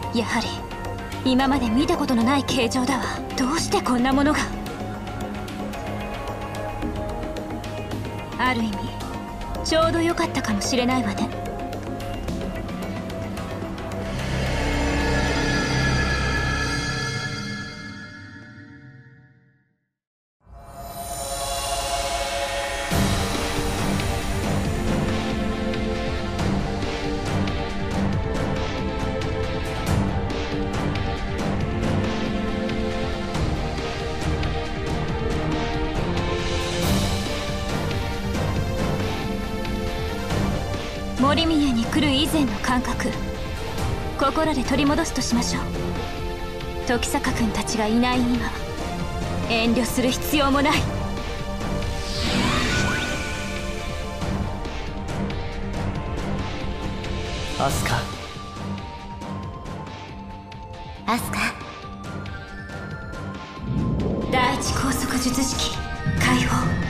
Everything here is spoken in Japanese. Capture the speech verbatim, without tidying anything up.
やはり今まで見たことのない形状だわ。どうしてこんなものが。ある意味ちょうど良かったかもしれないわね。森宮に来る以前の感覚、ここらで取り戻すとしましょう。時坂君たちがいない今、遠慮する必要もない。 アスカアスカ第一高速術式解放。